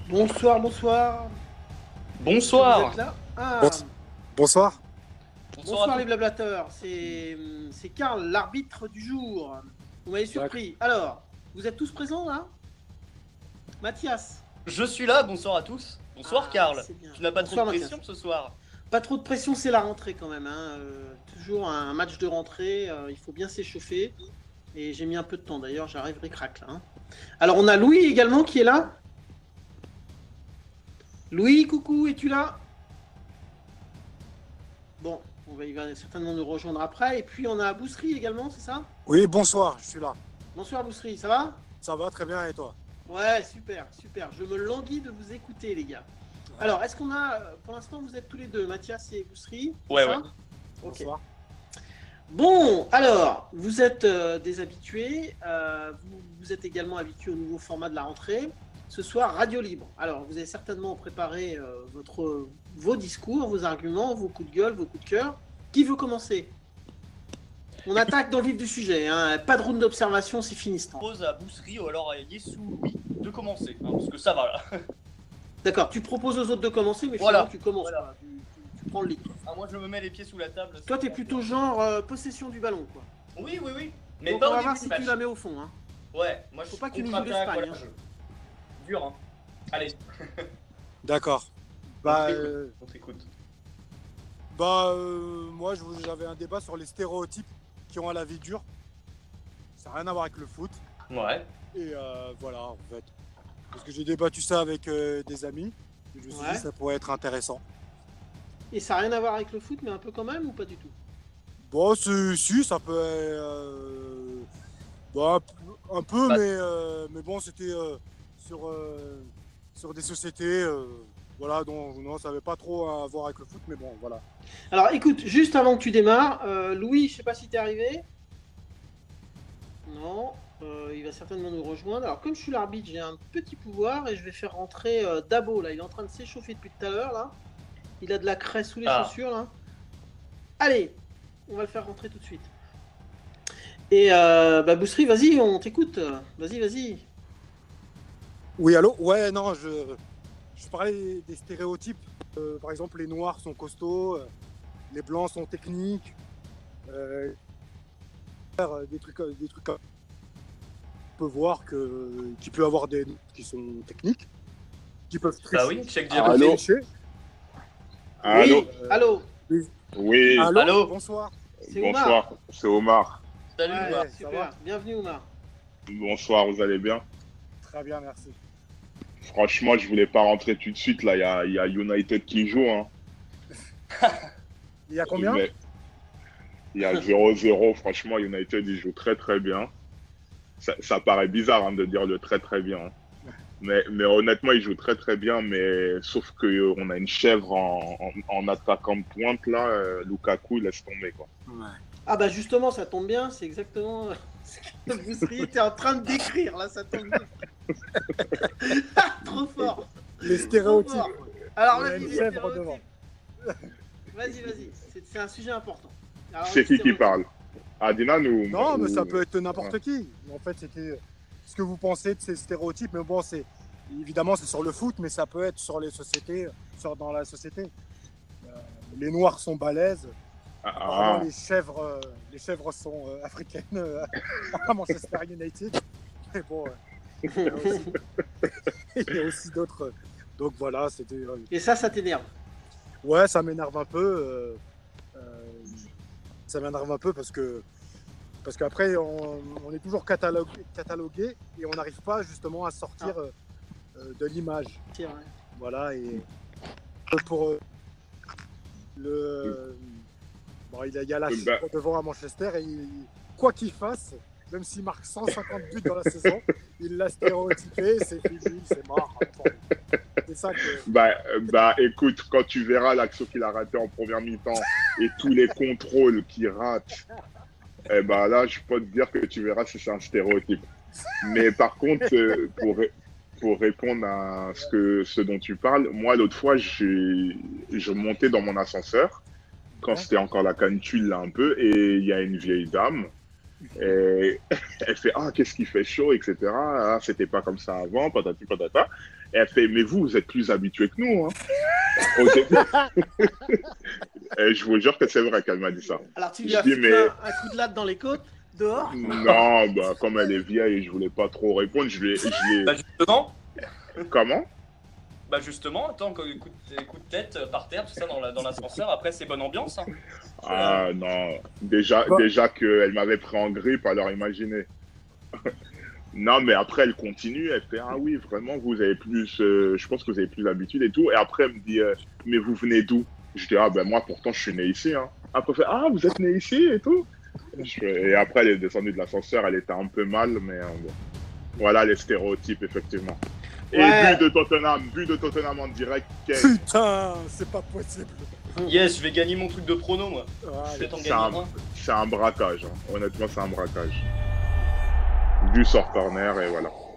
Bonsoir, bonsoir. Est-ce que vous êtes Bonsoir. là? Ah, Bons- Bonsoir. Bonsoir bonsoir à les tous. blablateurs. C'est Karl, l'arbitre du jour. Vous m'avez surpris. Alors, vous êtes tous présents là? Mathias. Je suis là, bonsoir à tous. Bonsoir Ah, Karl. c'est bien. Tu n'as pas trop Bonsoir, de Mathias. pression ce soir. Pas trop de pression, c'est la rentrée quand même, hein. Toujours un match de rentrée, il faut bien s'échauffer. Et j'ai mis un peu de temps d'ailleurs, j'arrive ric-rac là, hein. Alors on a Louis également qui est là. Louis, coucou, es-tu là? Bon, il va certainement nous rejoindre après. Et puis on a Boussery également, c'est ça? Oui, bonsoir, je suis là. Bonsoir Boussery, ça va? Ça va très bien et toi? Ouais, super, super. Je me languis de vous écouter, les gars. Alors, est-ce qu'on a, pour l'instant, vous êtes tous les deux, Mathias et Boussery? c'est Ouais, ça? ouais. Ok. Bonsoir. Bon, alors, vous êtes des habitués. Vous êtes également habitués au nouveau format de la rentrée. Ce soir, Radio Libre. Alors, vous avez certainement préparé vos discours, vos arguments, vos coups de gueule, vos coups de cœur. Qui veut commencer? On attaque dans le vif du sujet, hein. Pas de round d'observation, c'est fini ce Je temps. propose à Boussery ou alors à Yessou Louis de commencer, hein, parce que ça va là. D'accord, tu proposes aux autres de commencer, mais Voilà. finalement tu commences Voilà. pas. Tu prends le lead. Ah, moi je me mets les pieds sous la table. Toi, t'es plutôt genre possession du ballon, quoi. Oui, oui, oui. Mais Donc pas on au va début voir du si match. tu la mets au fond, hein. Ouais, moi je Faut suis pas que tu nous joues contre-attaque, l'Espagne, voilà, dur, hein. Allez, D'accord. on t'écoute. Moi, j'avais un débat sur les stéréotypes qui ont à la vie dure. Ça n'a rien à voir avec le foot. Ouais. Et voilà, en fait. Parce que j'ai débattu ça avec des amis. Et je me suis Ouais. dit que ça pourrait être intéressant. Et ça n'a rien à voir avec le foot, mais un peu quand même, ou pas du tout? Bon, si, ça peut... un peu, Bah. mais bon, c'était sur des sociétés... voilà, donc non, ça n'avait pas trop à voir avec le foot, mais bon, voilà. Alors écoute, juste avant que tu démarres, Louis, je sais pas si t'es arrivé. Non, il va certainement nous rejoindre. Alors comme je suis l'arbitre, j'ai un petit pouvoir et je vais faire rentrer Dabo, là. Il est en train de s'échauffer depuis tout à l'heure, là. Il a de la craie sous les chaussures, là. Allez, on va le faire rentrer tout de suite. Et Boussery, vas-y, on t'écoute. Vas-y. Oui, allô? Ouais, non, je parlais des stéréotypes. Par exemple, les noirs sont costauds, les blancs sont techniques, des trucs comme on peut voir qu'il peut y avoir des qui sont techniques, qui peuvent Bah tricher. oui, check qui peuvent diagnostic. Allô? tricher. Allô? Oui, allô, Oui, Allô? Bonsoir. c'est Omar. bonsoir, c'est Omar. Salut, Ouais, Omar. ça super. va? Bienvenue, Omar. Bonsoir, vous allez bien? Très bien, merci. Franchement, je voulais pas rentrer tout de suite. Là, il y a United qui joue. Hein. Il y a combien? Mais il y a 0-0. Franchement, United, il joue très très bien. Ça paraît bizarre hein, de dire le très très bien. Hein. Mais honnêtement, il joue très très bien. Mais sauf qu'on a une chèvre en attaquant de pointe là. Lukaku, il laisse tomber quoi. Ouais. Ah bah justement, ça tombe bien, c'est exactement ce que Boussery était en train de décrire, là, ça tombe bien. Trop fort. Les stéréotypes. Trop fort. Alors Il y a vas-y, une les chèvre stéréotypes. devant. Vas-y, c'est un sujet important. Alors, C'est les qui stéréotypes. parle? Adina nous. Non, mais ça ou- peut être n'importe qui. En fait, c'était ce que vous pensez de ces stéréotypes. Mais bon, c'est évidemment c'est sur le foot, mais ça peut être sur les sociétés, dans la société. Les Noirs sont balèzes. Apparemment, Ah, les chèvres sont africaines à Manchester United. Mais bon, il y a aussi, il y a aussi d'autres. Donc voilà, c'était. Et ça t'énerve. Ouais, ça m'énerve un peu. Ça m'énerve un peu parce qu'après on est toujours catalogué et on n'arrive pas justement à sortir de l'image. C'est vrai. Voilà, et pour bon, il y a la Bah. chèvre devant à Manchester et quoi qu'il fasse, même s'il marque 150 buts dans la saison, il l'a stéréotypé, c'est fini, c'est mort. C'est ça que. bah, écoute, quand tu verras l'action qu'il a raté en première mi-temps et tous les contrôles qu'il rate, eh ben là, je peux te dire que tu verras si c'est un stéréotype. Mais par contre, pour répondre à ce dont tu parles, moi, l'autre fois, je montais dans mon ascenseur, quand Ouais. c'était encore la canicule, là, un peu, et il y a une vieille dame Et elle fait ah qu'est-ce qui fait chaud, etc. Ah, c'était pas comme ça avant, patati patata. Et elle fait mais vous êtes plus habitués que nous. Hein. Au début. Et je vous jure que c'est vrai qu'elle m'a dit ça. Alors tu lui Je as dis, foutu mais- un coup de latte dans les côtes, dehors. Non, bah comme elle est vieille, je voulais pas trop répondre. Bah justement, Comment? bah justement, attends, coup de tête par terre, tout ça dans l'ascenseur, après c'est bonne ambiance. Hein. Ah non, déjà qu'elle m'avait pris en grippe, alors imaginez. Non, mais après elle continue, elle fait ah oui vraiment vous avez plus, je pense que vous avez plus l'habitude et tout. Et après elle me dit mais vous venez d'où? Je dis ah ben moi pourtant je suis né ici. Hein. Après elle fait ah vous êtes né ici et tout. Et après elle est descendue de l'ascenseur, elle était un peu mal, mais bon. Voilà les stéréotypes effectivement. Et Ouais. but de Tottenham en direct. Putain, c'est pas possible. Yes, je vais gagner mon truc de prono moi. Ah, Je vais t'en C'est gagner un. c'est un braquage. Hein. Honnêtement c'est un braquage. But sur corner et voilà.